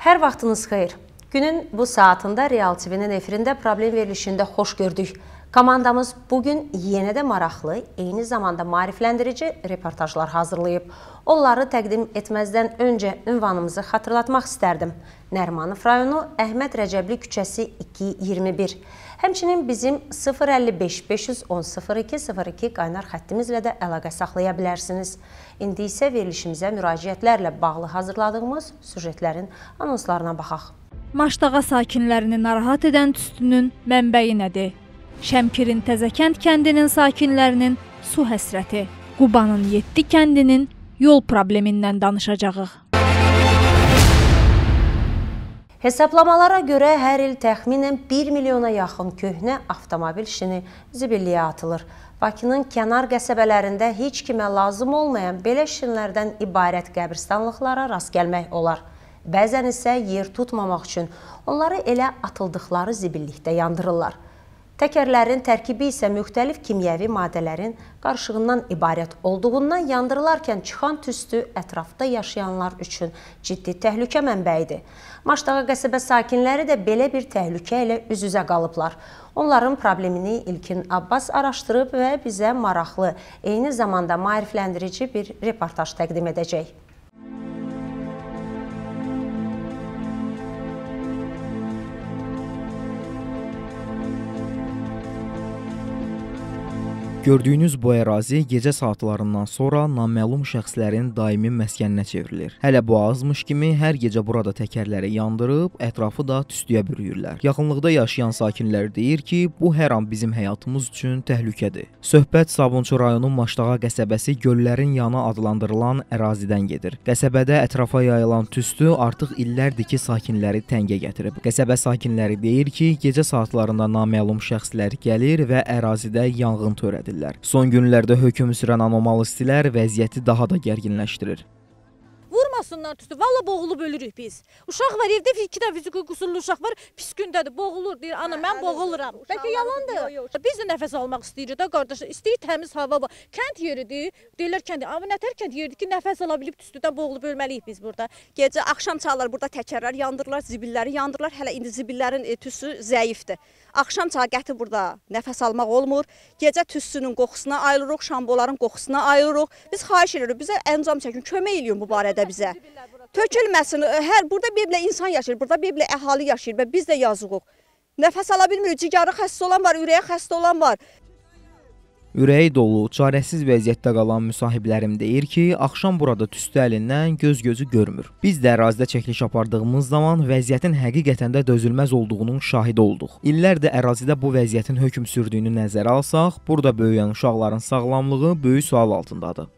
Hər vaxtınız xeyir. Günün bu saatında Real TV-nin efirində problem verilişində xoş gördük. Komandamız bugün yenə də maraqlı, eyni zamanda maarifləndirici reportajlar hazırlayıb. Onları təqdim etməzdən öncə ünvanımızı xatırlatmaq istərdim. Nərmanov rayonu Əhməd Rəcəbli küçəsi 221. Həmçinin bizim 055 510 0202 qaynar xəttimizlə də əlaqə saxlaya bilərsiniz. İndi isə verilişimizə müraciətlərlə bağlı hazırladığımız süjetlərin anonslarına baxaq. Maşdağa sakinlərini narahat edən tüstünün mənbəyi nədir? Şəmkirin Təzəkənd kəndinin sakinlərinin su həsrəti, Qubanın 7 kəndinin yol problemindən danışacağıq. Hesablamalara görə hər il təxminən 1 milyona yaxın köhnə avtomobil şini zibilliyə atılır. Bakının kənar qəsəbələrində heç kimə lazım olmayan belə şinlərdən ibarət qəbristanlıqlara rast gəlmək olar. Bəzən isə yer tutmamaq üçün onları elə atıldıqları zibillikdə yandırırlar. Təkərlərin tərkibi isə müxtəlif kimyəvi maddələrin qarışığından ibarət olduğundan yandırılarkən çıxan tüstü ətrafda yaşayanlar üçün ciddi təhlükə mənbəyidir. Maşdağa qəsəbə sakinləri də belə bir təhlükə ilə üz-üzə qalıblar. Onların problemini İlkin Abbas araşdırıb və bizə maraqlı, eyni zamanda maarifləndirici bir reportaj təqdim edəcək. Gördüyünüz bu ərazi gecə saatlarından sonra naməlum şəxslərin daimi məskəninə çevrilir. Hələ bu azmış kimi hər gecə burada təkərləri yandırıb, ətrafı da tüstüyə bürüyürlər. Yaxınlıqda yaşayan sakinlər deyir ki, bu hər an bizim həyatımız üçün təhlükədir. Söhbət Sabunçu rayonun Maşdağa qəsəbəsi Göllərin yanı adlandırılan ərazidən gedir. Qəsəbədə ətrafa yayılan tüstü artıq illərdir ki, sakinləri təngə gətirib. Qəsəbə sakinləri deyir ki, gecə saatlarında naməlum şəxslər gəlir və ərazidə yanğın törədir. Son günlərdə hökm sürən anomal istilər vəziyyəti daha da gərginləşdirir. Vurmasınlar tüstü. Valla boğulub ölürük biz. Uşaq var evdə, 2 dəfə qusurlu uşaq var, pis gündədir, boğulur deyir. Ana mən boğuluram. Bəlkə yalandır. Biz də nəfəs almaq istəyirik də qardaş. İstəyir təmiz hava var. Kənd yeridir. Deyirlər kənd. Amma nətər kənd yeridir ki, nəfəs ala bilib tüstüdən boğulub ölməliyik biz burada. Gecə axşam çağlar burada təkərlər yandırırlar, zibilləri yandırırlar. Hələ indi zibillərin tüstüsü zəifdir. Axşam çağı qəti burada nəfəs almaq olmur. Gecə tüstünün qoxusuna ayırırıq, şamboların qoxusuna ayırırıq. Biz xahiş edirik, bizə əncam çəkin, kömək eləyin bu barədə bizə. Tökülməsin. Burada bir-birlə insan yaşayır, burada bir-birlə əhali yaşayır və biz də yazığıq. Nəfəs ala bilmirik, cigarı xəstə olan var, ürəyə xəstə olan var. Ürəyi dolu, çarəsiz vəziyyətdə qalan müsahiblərim deyir ki, axşam burada tüstü əlindən göz-gözü görmür. Biz də ərazidə çəkiliş apardığımız zaman vəziyyətin həqiqətən də dözülməz olduğunun şahidi olduq. İllərdir ərazidə bu vəziyyətin hökm sürdüyünü nəzərə alsaq, burada böyüyən uşaqların sağlamlığı böyük sual altındadır.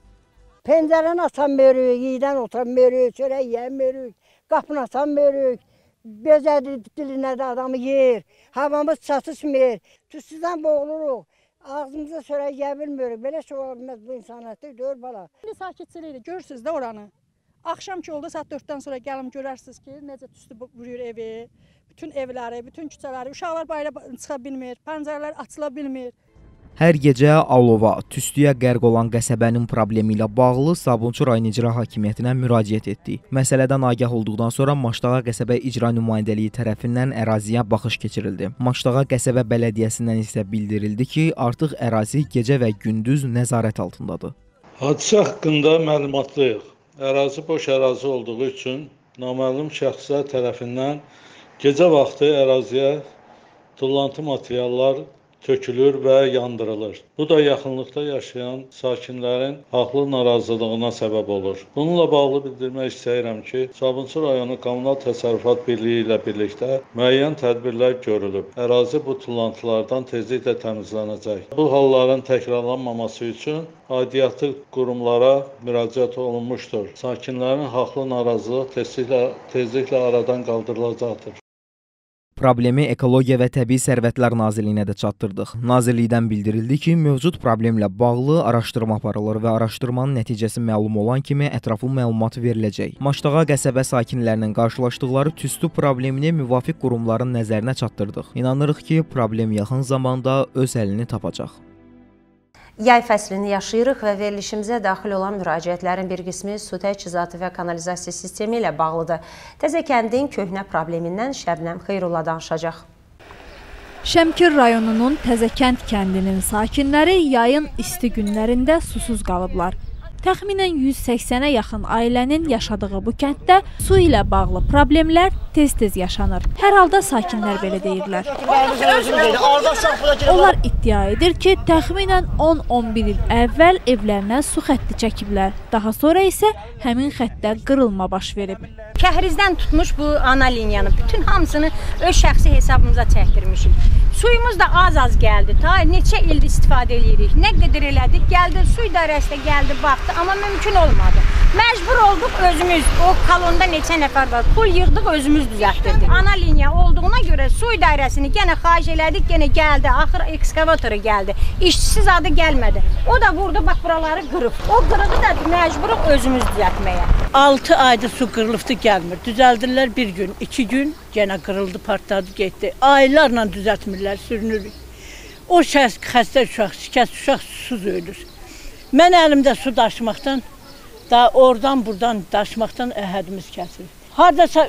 Pəncərəni açamırıq, yeydən oturamırıq, çörək yeyəmirik, qapını açamırıq, bezədir dilinə də adamı yer, havamız çatışmır, tüstüdən boğuluruq. Ağzımıza çörək yeyə bilmirik. Belə şey ola bilməz bu insanətdir, gör bala. İndi sakitçilikdir, görürsünüz də oranı. Axşam ki oldu, saat 4-dən sonra gəlin görərsiniz ki, necə tüstü vurur evi, bütün evləri, bütün küçələri. Uşaqlar bayra çıxa bilmir, pəncərələr açıla bilmir. Hər gecə alova, tüstüyə qərq olan qəsəbənin problemi ilə bağlı Sabunçu rayon icra hakimiyyətinə müraciət etdik. Məsələdən agah olduqdan sonra Maşdağa qəsəbə icra nümayəndəliyi tərəfindən əraziyə baxış keçirildi. Maşdağa qəsəbə bələdiyyəsindən isə bildirildi ki, artıq ərazi gecə və gündüz nəzarət altındadır. Hadisə haqqında məlumatlıyıq. Ərazi boş ərazi olduğu üçün naməlum şəxslər tərəfindən gecə vaxtı əraziyə tullantı materiallar tökülür və yandırılır. Bu da yaxınlıqda yaşayan sakinlərin haqlı narazılığına səbəb olur. Bununla bağlı bildirmək istəyirəm ki, Sabunçu rayonu Kommunal Təsərrüfat Birliyi ilə birlikdə müəyyən tədbirlər görülüb. Ərazi bu tullantılardan tezliklə təmizlənəcək. Bu halların təkrarlanmaması üçün aidiyyatı qurumlara müraciət olunmuşdur. Sakinlərin haqlı narazılıq tezliklə aradan qaldırılacaqdır. Problemi Ekologiya və Təbii Sərvətlər Nazirliyinə də çatdırdıq. Nazirlikdən bildirildi ki, mövcud problemlə bağlı araşdırma aparılır və araşdırmanın nəticəsi məlum olan kimi ətraflı məlumat veriləcək. Maşdağa qəsəbə sakinlərinin qarşılaşdıqları tüstü problemini müvafiq qurumların nəzərinə çatdırdıq. İnanırıq ki, problem yaxın zamanda öz əlini tapacaq. Yay fəslini yaşayırıq və verilişimizə daxil olan müraciətlərin bir qismi su təchizatı və kanalizasiya sistemi ilə bağlıdır. Təzəkəndin köhnə problemindən Şəbnəm Xeyrulla danışacaq. Şəmkir rayonunun Təzəkənd kəndinin sakinləri yayın isti günlərində susuz qalıblar. Təxminən 180-ə yaxın ailənin yaşadığı bu kənddə su ilə bağlı problemlər tez-tez yaşanır. Hər halda sakinlər belə deyirlər. Onlar iddia edir ki, təxminən 10-11 il əvvəl evlərinə su xətti çəkiblər. Daha sonra isə həmin xəttdə qırılma baş verib. Kəhrizdən tutmuş bu ana liniyanı bütün hamısını öz şəxsi hesabımıza çəkdirmişik. Suyumuz da az-az gəldi. Ta neçə ildir istifadə edirik. Nə qədər elədik, gəldi, su idarəsi də gəldi, baxdı, amma mümkün olmadı. Məcbur olduq özümüz, o kolonda neçə nəfər var, pul yığdıq, özümüz düzəltdirdik. Ana liniya olduğuna görə su idarəsini yenə xahiş elədik, yenə gəldi, axır ekskavatoru gəldi. İşçisi zadı gəlmədi. O da burada, bax, buraları qırıb. O qırığı da məcburuq özümüz düzəltməyə. 6 ayda su qırılıbdı, gəlmir. Düzəldirlər bir gün, 2 gün, yenə qırıldı, partladı, getdi. Aylarla düzəltmirlər, sürünürük. O xəstə uşaq, şikəst uşaq susuz ölür. Mən əlimdə su daşımaqdan, da oradan-buradan daşımaqdan əhədimiz kəsilir. Haradasa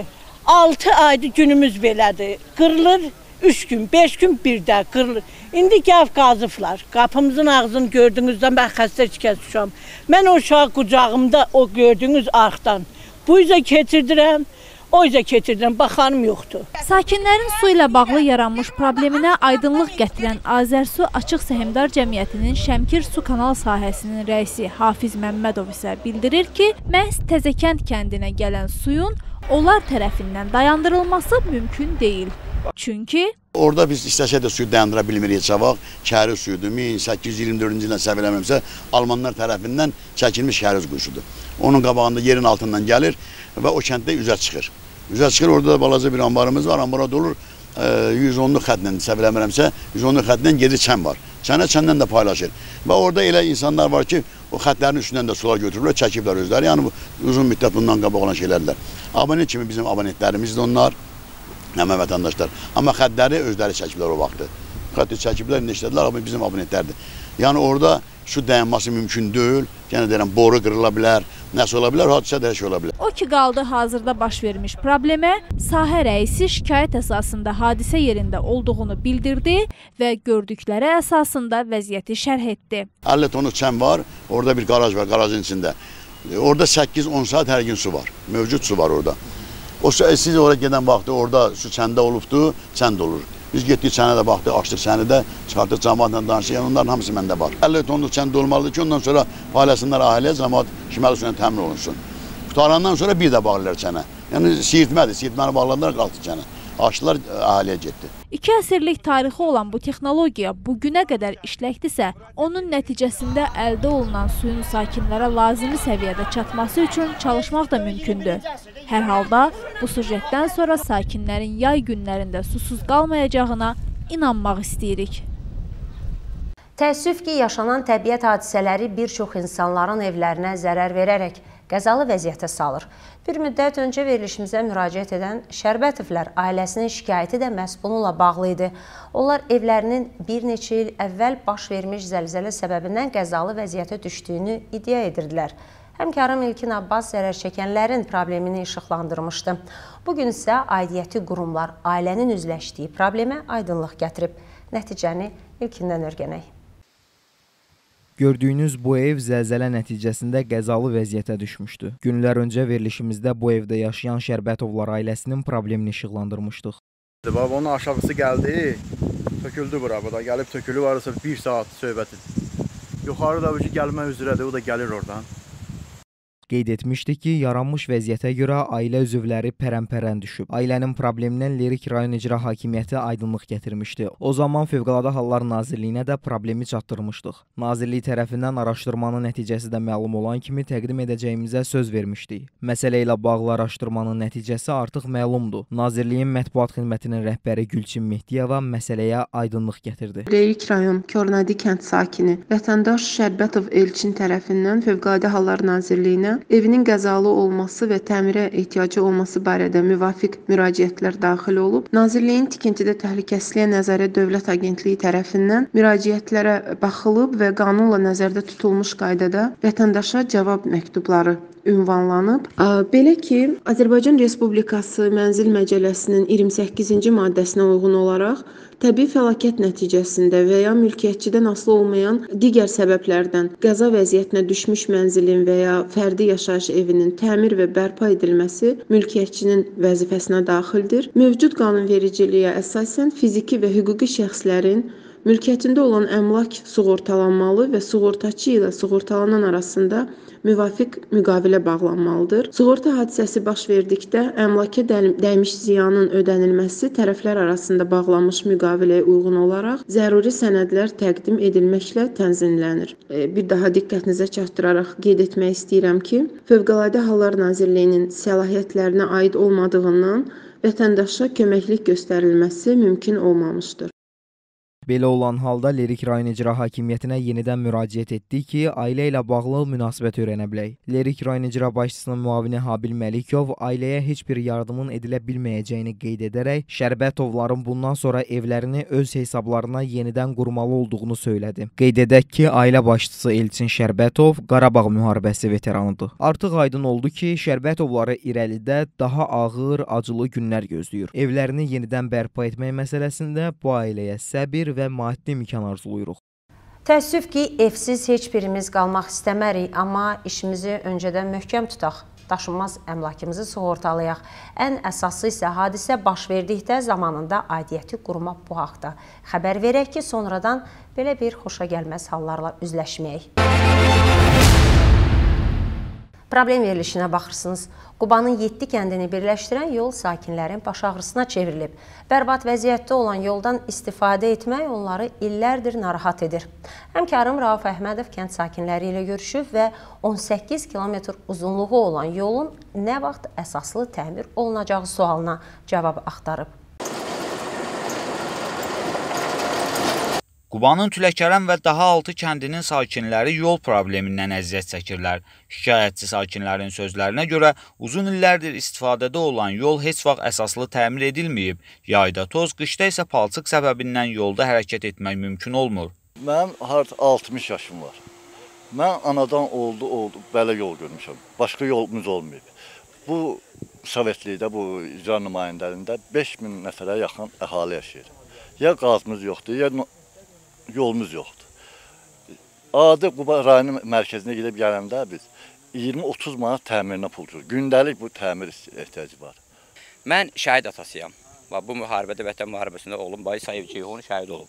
6 ayda günümüz belədir. Qırılır 3 gün, 5 gün bir də qırılır. İndi gəl qazıflar. Qapımızın ağzını gördüyünüzdən mən xəstə şikəst uşağım. Mən o uşağı qucağımda, o gördüyünüz arxdan bu üzə keçirdirəm. O yüzden keçirdən, baxanım yoxdur. Sakinlərin su ilə bağlı yaranmış probleminə aydınlıq gətirən Azərsu Açıq Səhmdar Cəmiyyətinin Şəmkir su kanal sahəsinin rəisi Hafiz Məmmədov isə bildirir ki, məhz Təzəkənd kəndinə gələn suyun onlar tərəfindən dayandırılması mümkün deyil. Çünki orada biz istəsək də suyu dayandıra bilmirik heç vaxt. Kəhriz suyudur. 1824-cü ildə səhv eləmirəmsə, Almanlar tərəfindən çəkilmiş kəhriz quyusudur. Onun qabağında yerin altından gəlir və o kənddə üzə çıxır. Üzə çıxır, orada da balaca bir ambarımız var. Ambara dolur 110-luq xətlə, səhv eləmirəmsə, 110-luq xətlə geri çən var. Çəndən də paylaşır. Və orada elə insanlar var ki, o xətlərin üstündən də sular götürürlər, çəkiblər özləri. Yəni uzun müddət bundan qabaq olan şeylərdir. Abonent kimi bizim abonentlərimizdir onlar. Həmən vətəndaşlar. Amma xətləri özləri çəkiblər o vaxtı. Xətti çəkiblər, işlədilər, amma bizim abonentlərdir. Yəni orada su dayanması mümkün deyil. Yəni deyirəm, boru qırıla bilər, nəsə ola bilər, hadisə də hər şey ola bilər. O ki qaldı hazırda baş vermiş problemə, sahə rəisi şikayət əsasında hadisə yerində olduğunu bildirdi və gördükləri əsasında vəziyyəti şərh etdi. 50 tonluq çən var, orada bir qaraj var, qarajın içində. Orada 8-10 saat hər gün su var, mövcud su var orada. O siz oraya gedən vaxtı orada su çəndə olubdu, çənd olur. Biz getdik çənə də baxdıq, açdıq çəni də, çıxartdıq cəmaatla danışıq, yəni onların hamısı məndə var. 50 tonluq çənd olmalıdır ki, ondan sonra paylaşsınlar ailəyə, cəmaat şiməli suyuna təmin olunsun. Qutarandan sonra bir də bağlılar çənə. Yəni siyirtmədir, siyirtməni bağladılar, qalxdı çənə. Açdılar, ailəyə getdi. 2 əsrlik tarixi olan bu texnologiya bugünə qədər işləkdirsə, onun nəticəsində əldə olunan suyun sakinlərə lazımi səviyyədə çatması üçün çalışmaq da mümkündür. Hər halda bu sujetdən sonra sakinlərin yay günlərində susuz qalmayacağına inanmaq istəyirik. Təəssüf ki, yaşanan təbiət hadisələri bir çox insanların evlərinə zərər verərək qəzalı vəziyyətə salır. Bir müddət öncə verilişimizə müraciət edən Şərbətovlər ailəsinin şikayəti də məhz bununla bağlı idi. Onlar evlərinin bir neçə il əvvəl baş vermiş zəlzələ səbəbindən qəzalı vəziyyətə düşdüyünü iddia edirdilər. Həmkarım İlkin Abbas zərər çəkənlərin problemini işıqlandırmışdı. Bugün isə aidiyyəti qurumlar ailənin üzləşdiyi problemə aydınlıq gətirib. Nəticəni İlkindən öyrənək. Gördüyünüz bu ev zəlzələ nəticəsində qəzalı vəziyyətə düşmüşdü. Günlər öncə verilişimizdə bu evdə yaşayan Şərbətovlar ailəsinin problemini işıqlandırmışdıq. Onun aşağısı gəldi, töküldü bura, gəlib tökülü varsa 1 saat söhbəti. Yuxarı da gəlmək üzrədir, o da gəlir oradan. Qeyd etmişdik ki, yaranmış vəziyyətə görə ailə üzvləri pərəmpərən düşüb. Ailənin problemindən Lerik rayon icra hakimiyyəti aydınlıq gətirmişdi. O zaman Fövqəladə Hallar Nazirliyinə də problemi çatdırmışdıq. Nazirlik tərəfindən araşdırmanın nəticəsi də məlum olan kimi təqdim edəcəyimizə söz vermişdik. Məsələ ilə bağlı araşdırmanın nəticəsi artıq məlumdur. Nazirliyin mətbuat xidmətinin rəhbəri Gülçin Mehdiyeva məsələyə aydınlıq gətirdi. Lerik rayon Kornadi kənd sakini vətəndaş Şərbətov Elçin tərəfindən Fövqəladə Hallar Nazirliyinə evinin qəzalı olması və təmirə ehtiyacı olması barədə müvafiq müraciətlər daxil olub. Nazirliyin tikintidə təhlükəsizliyə nəzarət Dövlət Agentliyi tərəfindən müraciətlərə baxılıb və qanunla nəzərdə tutulmuş qaydada vətəndaşa cavab məktubları ünvanlanıb. Belə ki, Azərbaycan Respublikası Mənzil Məcəlləsinin 28-ci maddəsinə uyğun olaraq təbii fəlakət nəticəsində və ya mülkiyyətçidən asılı olmayan digər səbəblərdən qəza vəziyyətinə düşmüş mənzilin və ya fərdi yaşayış evinin təmir və bərpa edilməsi mülkiyyətçinin vəzifəsinə daxildir. Mövcud qanunvericiliyə əsasən fiziki və hüquqi şəxslərin mülkiyyətində olan əmlak sığortalanmalı və sığortaçı ilə sığortalanan arasında müvafiq müqavilə bağlanmalıdır. Sığorta hadisəsi baş verdikdə əmlaka dəymiş ziyanın ödənilməsi tərəflər arasında bağlanmış müqaviləyə uyğun olaraq zəruri sənədlər təqdim edilməklə tənzimlənir. Bir daha diqqətinizə çatdıraraq qeyd etmək istəyirəm ki, Fövqəladə Hallar Nazirliyinin səlahiyyətlərinə aid olmadığından vətəndaşa köməklik göstərilməsi mümkün olmamışdır. Belə olan halda Lerik rayon icra hakimiyyətinə yenidən müraciət etdik ki, ailə ilə bağlı münasibət öyrənə bilək. Lerik rayon icra başçısının müavini Habil Məlikov ailəyə heç bir yardımın edilə bilməyəcəyini qeyd edərək, Şərbətovların bundan sonra evlərini öz hesablarına yenidən qurmalı olduğunu söylədi. Qeyd edək ki, ailə başçısı Elçin Şərbətov Qarabağ müharibəsi veteranıdır. Artıq aydın oldu ki, Şərbətovları irəlidə daha ağır, acılı günlər gözləyir. Evlərini yenidən bərpa etmək məsələsində bu ailəyə səbir və maddi imkan arzuluyuruq. Təəssüf ki, evsiz heç birimiz qalmaq istəmərik, amma işimizi öncədən möhkəm tutaq. Daşınmaz əmlakımızı sığortalayaq. Ən əsası isə hadisə baş verdikdə zamanında aidiyyəti quruma bu haqda xəbər verək ki, sonradan belə bir xoşagəlməz hallarla üzləşməyək. Problem verilişinə baxırsınız. Qubanın 7 kəndini birləşdirən yol sakinlərin baş ağrısına çevrilib. Bərbad vəziyyətdə olan yoldan istifadə etmək onları illərdir narahat edir. Həmkarım Rauf Əhmədov kənd sakinləri ilə görüşüb və 18 kilometr uzunluğu olan yolun nə vaxt əsaslı təmir olunacağı sualına cavab axtarıb. Qubanın Tüləkərəm və daha 6 kəndinin sakinləri yol problemindən əziyyət çəkirlər. Şikayətçi sakinlərin sözlərinə görə uzun illərdir istifadədə olan yol heç vaxt əsaslı təmir edilməyib. Yayda toz, qışda isə palçıq səbəbindən yolda hərəkət etmək mümkün olmur. Mənim 60 yaşım var. Mən anadan oldu belə yol görmüşəm. Başqa yolumuz olmayıb. Bu Sovetlikdə, bu icra nümayəndəliyində 5000 nəfərə yaxın əhali yaşayır. Ya qazımız yoxdur, ya yolumuz yoxdur. Adi Quba rayonu mərkəzinə gedib gələndə biz 20-30 manat təmirinə pul tuturuq. Gündəlik bu təmir ehtiyacı var. Mən şəhid atasıyam. Bu müharibədə, Vətən müharibəsində oğlum Baysayev Ceyhun şəhid olub.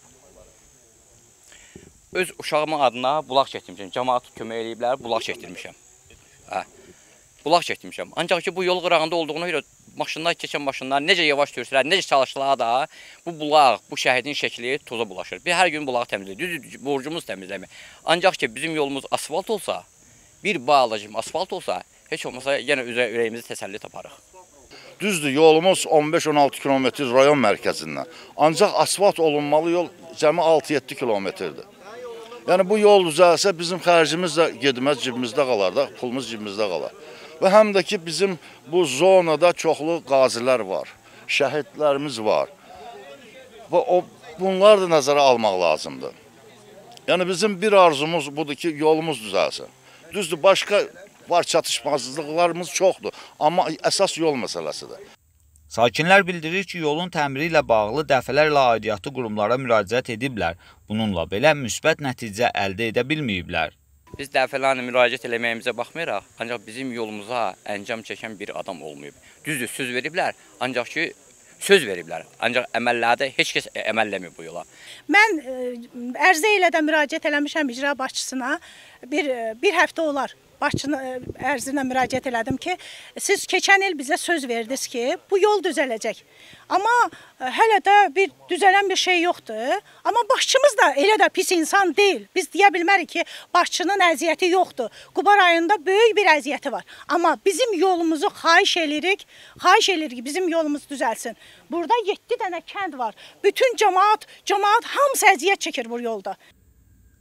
Öz uşağımın adına bulaq çəkdirmişəm. Cəmaat kömək eləyiblər, bulaq çəkdirmişəm. Bulaq çəkdirmişəm. Ancaq ki, bu yol qırağında olduğuna görə maşınlar keçən maşınlar necə yavaş törsülər, necə çalışırlar da bu bulaq, bu şəhidin şəkli toza bulaşır. Biz hər gün bulağı təmizləyirik, düzdür, borcumuz təmizləmək. Ancaq ki, bizim yolumuz asfalt olsa, bir bağlacım asfalt olsa, heç olmasa yenə ürəyimizi təsəlli taparıq. Düzdür, yolumuz 15-16 kilometr rayon mərkəzindən. Ancaq asfalt olunmalı yol cəmi 6-7 kilometrdir. Yəni bu yol düzəlsə bizim xərcimiz də gedməz, cibimizdə qalar da, pulumuz cibimizdə qalar. Və həm də ki, bizim bu zonada çoxlu qazilər var, şəhidlərimiz var. Və bunlar da nəzərə almaq lazımdır. Yəni bizim bir arzumuz budur ki, yolumuz düzəlsin. Düzdür, başqa var çatışmazlıqlarımız çoxdur, amma əsas yol məsələsidir. Sakinlər bildirir ki, yolun təmiri ilə bağlı dəfələrlə aidiyyatı qurumlara müraciət ediblər. Bununla belə müsbət nəticə əldə edə bilməyiblər. Biz dəfələrlə müraciət eləməyimizə baxmayaraq, ancaq bizim yolumuza əncam çəkən bir adam olmayıb. Düzdür, söz veriblər, ancaq ki, söz veriblər. Ancaq əməllərdə heç kəs əməlləmir bu yola. Mən ərzə ilə də müraciət eləmişəm icra başçısına. Bir həftə olar. Başçının ərzinə müraciət elədim ki, siz keçən il bizə söz verdiniz ki, bu yol düzələcək. Amma hələ də bir düzələn bir şey yoxdur. Amma başçımız da elə də pis insan deyil. Biz deyə bilmərik ki, başçının əziyyəti yoxdur. Quba rayonunda böyük bir əziyyəti var. Amma bizim yolumuzu xahiş edirik ki, bizim yolumuz düzəlsin. Burada 7 dənə kənd var. Bütün cəmaat hamısı əziyyət çəkir bu yolda.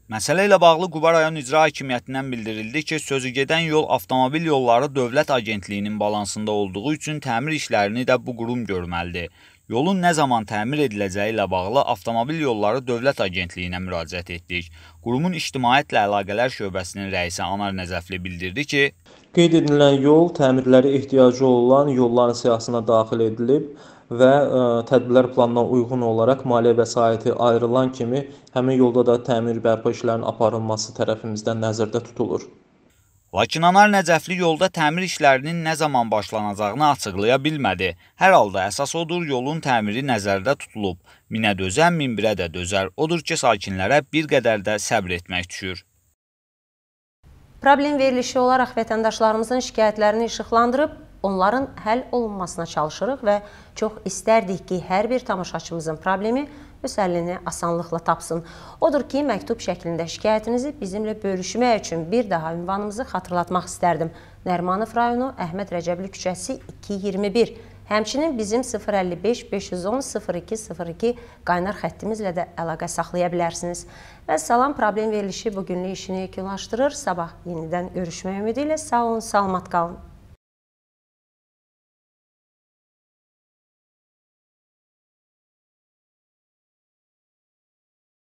Məsələ ilə bağlı Quba rayon icra hakimiyyətindən bildirildi ki, sözügedən yol avtomobil yolları Dövlət Agentliyinin balansında olduğu üçün təmir işlərini də bu qurum görməlidir. Yolun nə zaman təmir ediləcəyi ilə bağlı Avtomobil Yolları Dövlət Agentliyinə müraciət etdik. Qurumun İctimaiyyətlə Əlaqələr şöbəsinin rəisi Anar Nəzəfli bildirdi ki, qeyd edilən yol təmirlərə ehtiyacı olan yolların siyahısına daxil edilib və tədbirlər planına uyğun olaraq maliyyə vəsaiti ayrılan kimi həmin yolda da təmir bərpa işlərinin aparılması tərəfimizdən nəzərdə tutulur. Lakin Anar Nəcəfli yolda təmir işlərinin nə zaman başlanacağını açıqlaya bilmədi. Hər halda əsas odur, yolun təmiri nəzərdə tutulub. Minə dözən, min birə də dözər. Odur ki, sakinlərə bir qədər də səbr etmək düşür. Problem verilişi olaraq vətəndaşlarımızın şikayətlərini işıqlandırıb, onların həll olunmasına çalışırıq və çox istərdik ki, hər bir tamaşaçımızın problemi öz həllini asanlıqla tapsın. Odur ki, məktub şəklində şikayətinizi bizimlə bölüşmək üçün bir daha ünvanımızı xatırlatmaq istərdim. Nərimanov rayonu, Əhməd Rəcəbli küçəsi 221. Həmçinin bizim 055-510-0202 qaynar xəttimizlə də əlaqə saxlaya bilərsiniz. Və salam, problem verilişi bugünlük işini yekunlaşdırır. Sabah yenidən görüşmək ümidi ilə sağ olun, salamat qalın.